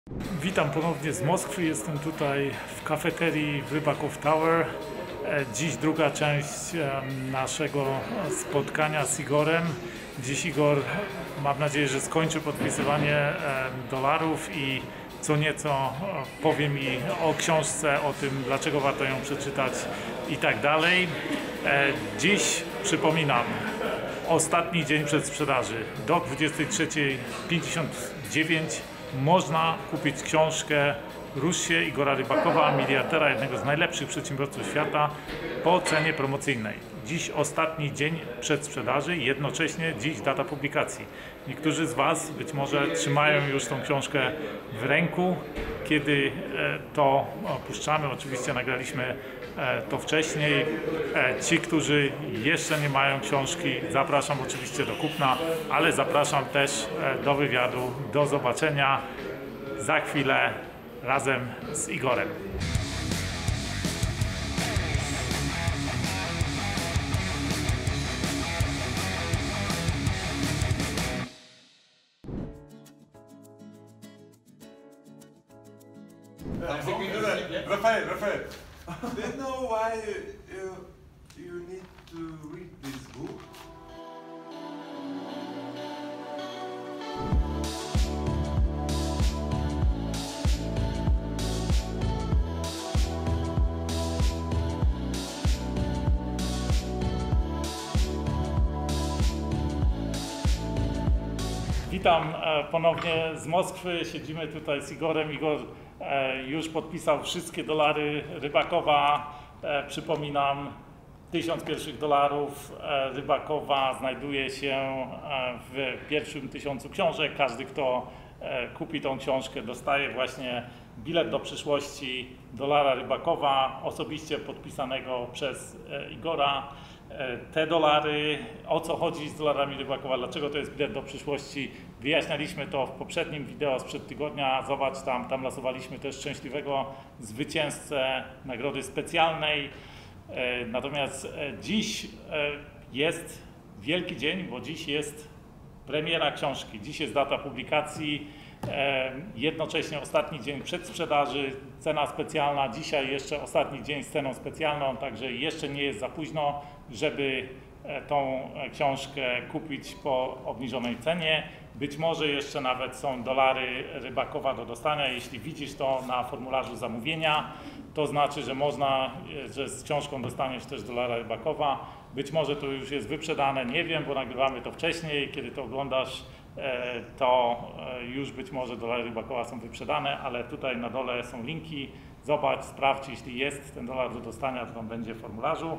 Witam ponownie z Moskwy. Jestem tutaj w kafeterii w Rybaków Tower. Dziś druga część naszego spotkania z Igorem. Dziś Igor, mam nadzieję, że skończy podpisywanie dolarów i co nieco powie mi o książce, o tym, dlaczego warto ją przeczytać i tak dalej. Dziś, przypominam, ostatni dzień przedsprzedaży. Do 23:59 można kupić książkę Rusz się Igora Rybakowa, miliardera, jednego z najlepszych przedsiębiorców świata, po cenie promocyjnej. Dziś ostatni dzień przedsprzedaży, jednocześnie dziś data publikacji. Niektórzy z Was być może trzymają już tą książkę w ręku, kiedy to puszczamy. Oczywiście nagraliśmy to wcześniej. Ci, którzy jeszcze nie mają książki, zapraszam oczywiście do kupna, ale zapraszam też do wywiadu. Do zobaczenia za chwilę razem z Igorem. Rafael, do you know why you need to read this book? Witam ponownie z Moskwy. Siedzimy tutaj z Igorem. Igor już podpisał wszystkie dolary Rybakowa. Przypominam, 1000 pierwszych dolarów Rybakowa znajduje się w pierwszym 1000 książek. Każdy, kto kupi tą książkę, dostaje właśnie bilet do przyszłości dolara Rybakowa, osobiście podpisanego przez Igora. Te dolary, o co chodzi z dolarami Rybakowa, dlaczego to jest bilet do przyszłości, wyjaśnialiśmy to w poprzednim wideo sprzed tygodnia. Zobacz, tam losowaliśmy też szczęśliwego zwycięzcę nagrody specjalnej. Natomiast dziś jest wielki dzień, bo dziś jest premiera książki, dziś jest data publikacji, jednocześnie ostatni dzień przedsprzedaży, cena specjalna, dzisiaj jeszcze ostatni dzień z ceną specjalną, także jeszcze nie jest za późno, żeby tą książkę kupić po obniżonej cenie. Być może jeszcze nawet są dolary Rybakowa do dostania. Jeśli widzisz to na formularzu zamówienia, to znaczy, że że z książką dostaniesz też dolara Rybakowa. Być może to już jest wyprzedane, nie wiem, bo nagrywamy to wcześniej. Kiedy to oglądasz, to już być może dolary Rybakowa są wyprzedane, ale tutaj na dole są linki. Zobacz, sprawdź, jeśli jest ten dolar do dostania, to tam będzie w formularzu.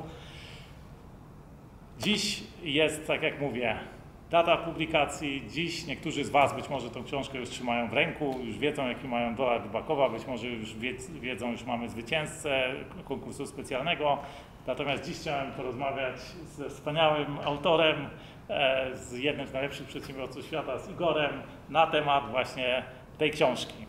Dziś jest, tak jak mówię, data publikacji. Dziś niektórzy z Was być może tą książkę już trzymają w ręku, już wiedzą, jaki mają dolar Rybakowa, być może już wiedzą, już mamy zwycięzcę konkursu specjalnego. Natomiast dziś chciałem porozmawiać ze wspaniałym autorem, z jednym z najlepszych przedsiębiorców świata, z Igorem, na temat właśnie tej książki.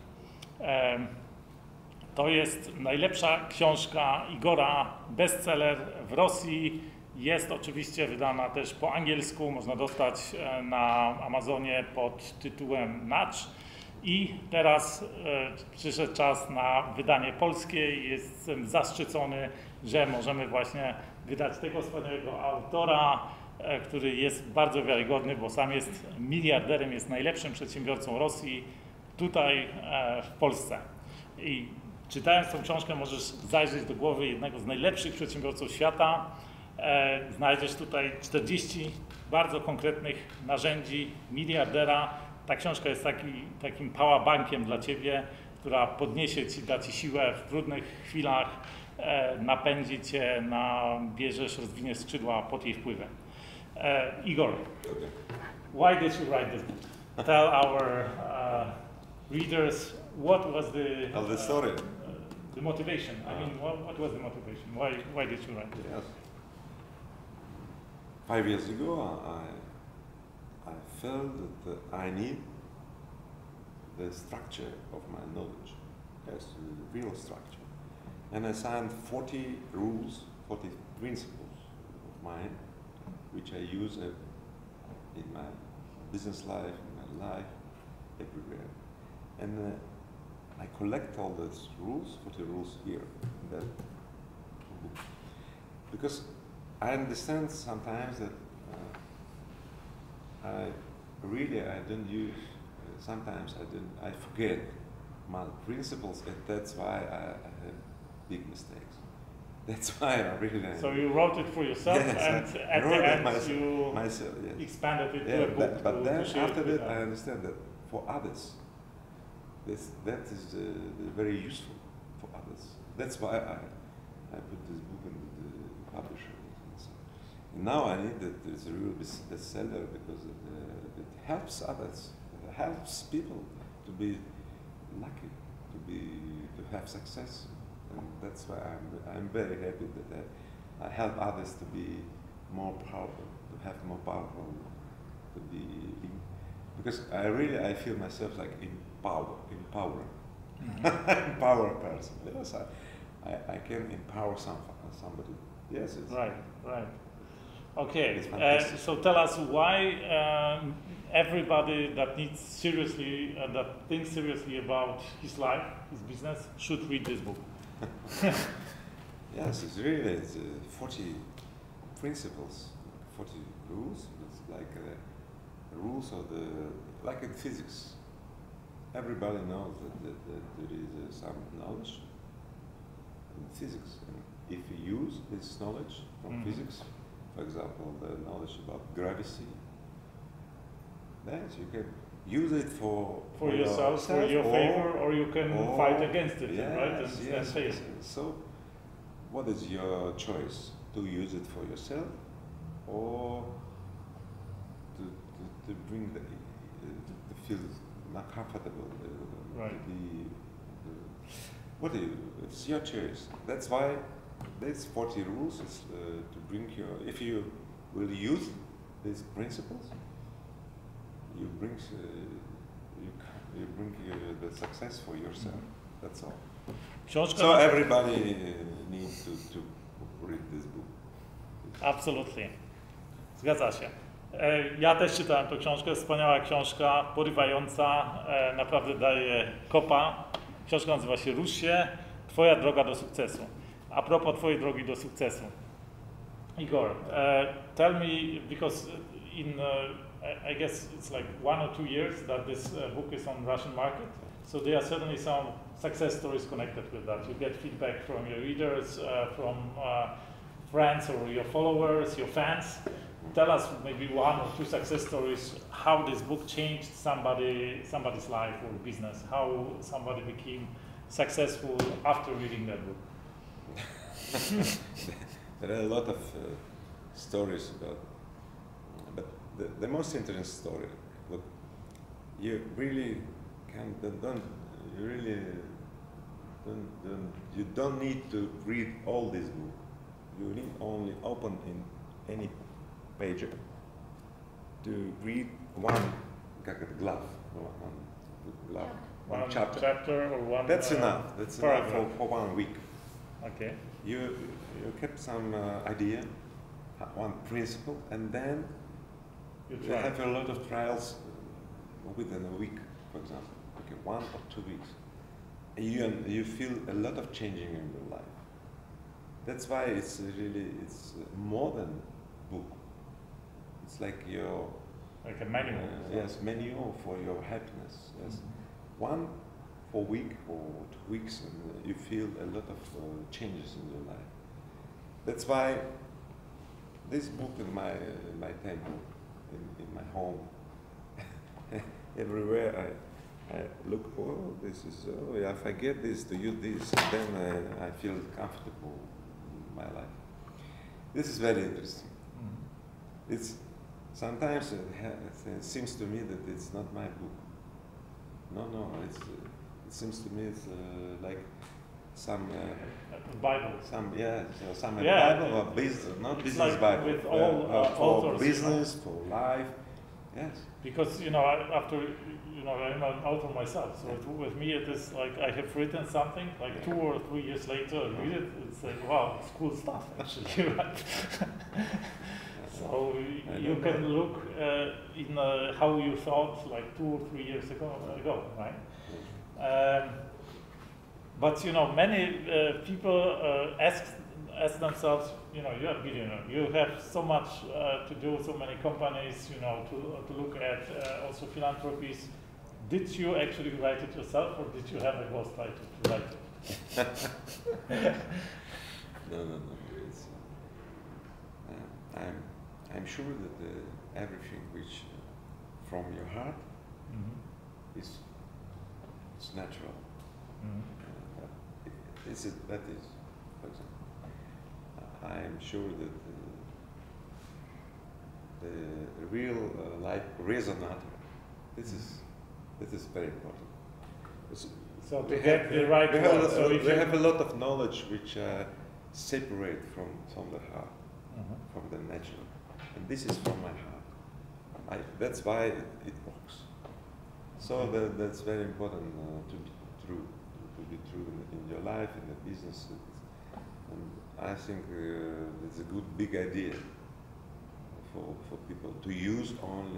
To jest najlepsza książka Igora, bestseller w Rosji. Jest oczywiście wydana też po angielsku, można dostać na Amazonie pod tytułem Nudge. I teraz przyszedł czas na wydanie polskie. Jestem zaszczycony, że możemy właśnie wydać tego wspaniałego autora, który jest bardzo wiarygodny, bo sam jest miliarderem, jest najlepszym przedsiębiorcą Rosji tutaj w Polsce. I czytając tą książkę możesz zajrzeć do głowy jednego z najlepszych przedsiębiorców świata. Znajdziesz tutaj 40 bardzo konkretnych narzędzi miliardera. Ta książka jest takim powerbankiem dla Ciebie, która podniesie Ci, da Ci siłę w trudnych chwilach, napędzi Cię, bierzesz, rozwiniesz skrzydła pod jej wpływem. Igor, why did you write this book? Tell our readers what was The story. the motivation. I mean, what was the motivation? Why did you write this? Yes. 5 years ago, I felt that I need the structure of my knowledge, yes, the real structure. And I signed 40 rules, 40 principles of mine, which I use in my business life, in my life, everywhere. And I collect all these rules, 40 rules here, in that book. Because I understand sometimes that I don't use, sometimes I forget my principles, and that's why I have big mistakes. That's why I really. So you wrote it for yourself, yes, and at wrote the end myself, you yes. expanded it Yeah, to a book. but then to share after it with that, I others. understand that for others, that is very useful for others. That's why I put this book in the publisher. And now I need that it's a real bestseller because it helps others, it helps people to be lucky, to have success, and that's why I'm very happy that I help others to be more powerful, to have more powerful, to be because I feel myself like empower, empower person. Yes, I can empower somebody. Yes, it's Right. Okay, It's fantastic. so tell us why everybody that needs seriously, that thinks seriously about his life, his business, should read this book. Yes, it's 40 principles, 40 rules. It's like rules of like in physics. Everybody knows that there is some knowledge in physics. And if you use this knowledge from physics, for example, the knowledge about gravity, yes, you can use it for yourself, for your favor, or you can fight against it, yes, right? And yes, fail. yes. So, what is your choice? To use it for yourself, or to bring to feel not comfortable, Right. to be. What do you? It's your choice. That's why there's 40 rules is, to bring your. If you will use these principles, you bring the success for yourself. That's all. Książka So everybody needs to read this book. Absolutnie. Zgadza się. Ja też czytałem tę książkę, wspaniała książka, porywająca, naprawdę daje kopa. Książka nazywa się Rusz się, Twoja droga do sukcesu. A propos Twojej drogi do sukcesu. Igor, tell me, because I guess it's like 1 or 2 years that this book is on Russian market, so there are certainly some success stories connected with that. You get feedback from your readers, from friends or your followers, your fans. Tell us maybe 1 or 2 success stories, how this book changed somebody's life or business, how somebody became successful after reading that book. There are a lot of stories about, but the most interesting story, look, you really you don't need to read all this book. You need only open in any page to read one glove, one chapter. Or one. That's enough. That's enough for 1 week. Okay. You kept some idea, one principle, and then you have a lot of trials within a week, for example. Okay, 1 or 2 weeks. And you feel a lot of changing in your life. That's why it's more than book. It's like a manual. Yes, manual for your happiness. Yes, 1 for a week or 2 weeks, and you feel a lot of changes in your life. That's why this book in my table, in my home, everywhere I look. Oh, this is. Oh, yeah, if I get this to use this, then I feel comfortable in my life. This is very interesting. It's sometimes it seems to me that it's not my book. No, it seems to me it's like some Bible. some Bible or business, not business like Bible. With all for authors, business, for life. Yes. Because after I'm an author myself, so with me it is like I have written something, like 2 or 3 years later, I read it, it's like, wow, it's cool stuff actually, right? So you can look in how you thought like 2 or 3 years ago, right? But you know, many people ask themselves, you know, you're a billionaire, you have so much to do, so many companies, you know, to look at, also philanthropies. Did you actually write it yourself, or did you have a ghostwriter to write it? No. It's, I'm sure that everything which from your heart is it's natural. That is, for example, I am sure that the real life resonator. This is very important. So to get the right word, so we have a lot of knowledge which separate from the heart, from the natural, and this is from my heart. That's why it works. So that's very important to be true. To be true in your life, in the business, and I think it's a good big idea for people to use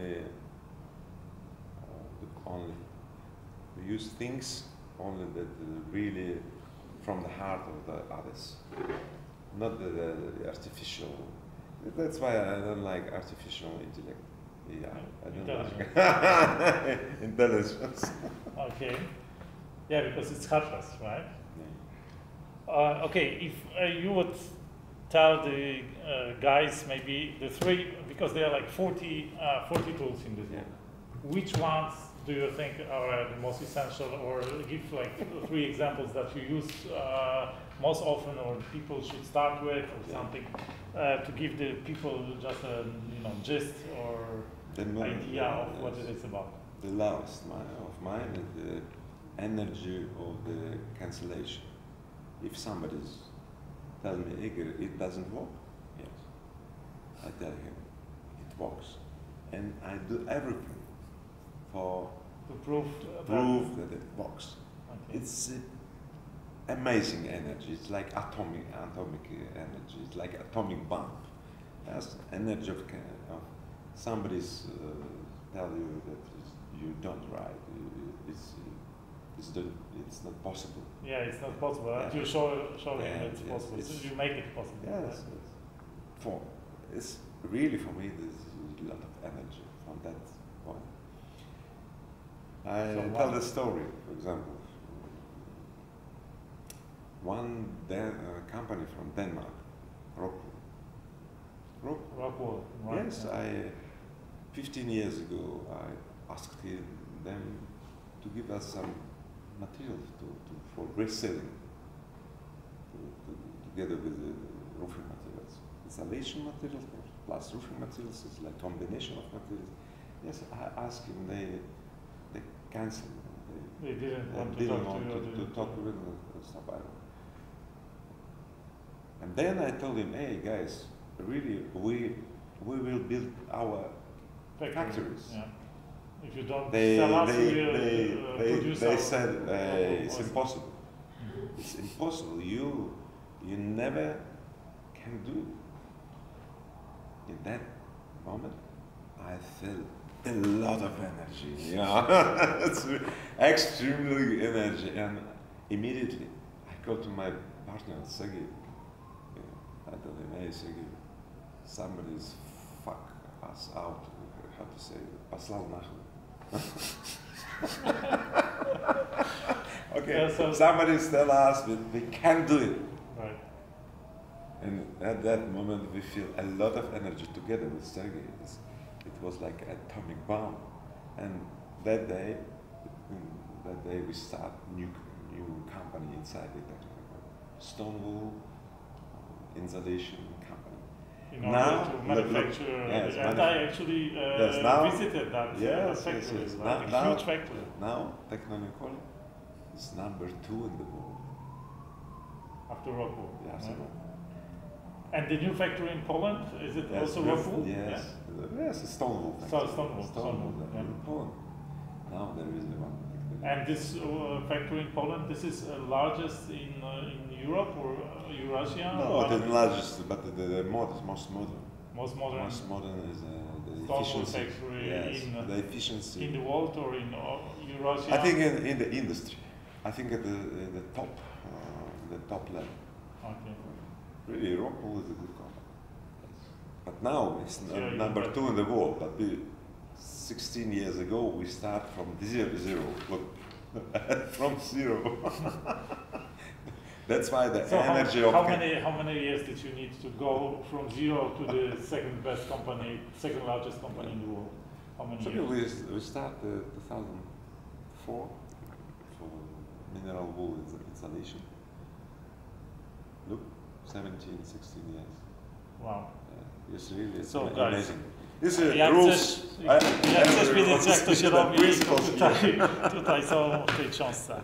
to use things only that really from the heart of the others, not the artificial. That's why I don't like artificial intellect. Yeah, I don't like intelligence. Okay. Yeah, because it's heartless, right? Yeah. Okay, if you would tell the guys maybe the three, because there are like 40 tools in this book, which ones do you think are the most essential, or give like 3 examples that you use most often, or people should start with, or something, to give the people just a gist or idea of what it is about. The last of mine is the energy of the cancellation. If somebody's telling me, Igor, it doesn't work, yes, I tell him it works, and I do everything to prove that it works. Okay. It's amazing energy. It's like atomic energy. It's like atomic bomb. That's energy of somebody's tell you that you don't right. It's not possible. Yeah, it's not possible. Yeah. You show him it's possible. So you make it possible. Yes. Right? It's really for me. There's a lot of energy from that point. I tell the story, for example. One company from Denmark, Rockwool. Right. Yes, 15 years ago, I asked them to give us some materials for reselling, together with the roofing materials. Insulation materials plus roofing materials is like combination of materials. Yes, I asked him. They canceled. They didn't want to talk with somebody. And then I told him, hey guys, really, we will build our factories. Yeah. If you don't sell us, they said it's impossible. It's impossible. You never can do. In that moment, I felt a lot of energy. Yeah, it's extremely energy, and immediately I go to my partner Sergey. I told him, hey Sergey, somebody's fuck us out. How to say? Послал нахуй. Okay, yeah, so somebody's tell us that we can't do it. Right. And at that moment we feel a lot of energy together with Sergey. It was like an atomic bomb. And that day we start new company inside the technical Stonewall insulation company. In order to manufacture, and I actually visited that factory. Yes. Right? A huge factory. Now Technonicol is number 2 in the world. After Rockwool. Yes. Right? And the new factory in Poland, is it also Rockwool? Yes. Yes, it's Stonewall. Stonewall. In Poland. Now there is one. And this factory in Poland, this is largest in Europe or Eurasia? No, the largest, but the most modern. Most modern. Most modern is the Stonewall efficiency. Factory Yes, the efficiency. In the world or in Eurasia? I think in the industry. I think at the top level. Okay. Really, Rockwool is a good company. But now it's Yeah, number but- 2 in the world. But 16 years ago, we start from zero. Look, from zero. That's why the So energy how of many years did you need to go from zero to the second best company, second largest company in the world? How many So years? we started 2004 for mineral wool installation. Look, 17, 16 years. Wow. It's really So, amazing. guys, It's Jak rules. chcesz wiedzieć, jak to się robi, to Principles. tutaj są w tej książce.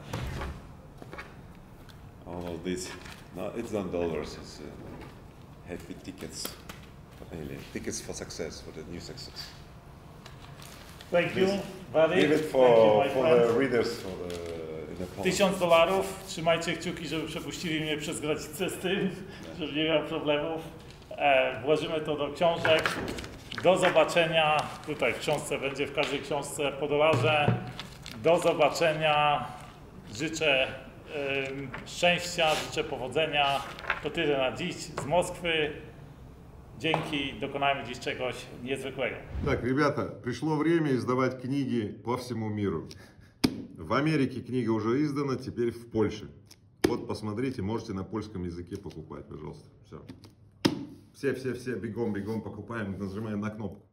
All of this, no, it's not dollars. It's happy tickets. Really, tickets for success, for the new success. Thank you, very. Leave it Thank you, for my for friend. the readers for the in the poll. $1000. Trzymajcie kciuki, żeby przepuścili mnie przez granicę z tym, żeby nie miał problemów. Włożymy to do książek. Do zobaczenia. Tutaj w książce będzie, w każdej książce po dolarze. Do zobaczenia. Życzę szczęścia, życzę powodzenia. To tyle na dziś z Moskwy. Dzięki, dokonajmy dziś czegoś niezwykłego. Так, ребята, пришло время издавать книги по всему миру. В Америке книга уже издана, теперь в Польше. Вот, посмотрите, можете на польском языке покупать, пожалуйста. Все. Все, бегом покупаем, нажимаем на кнопку.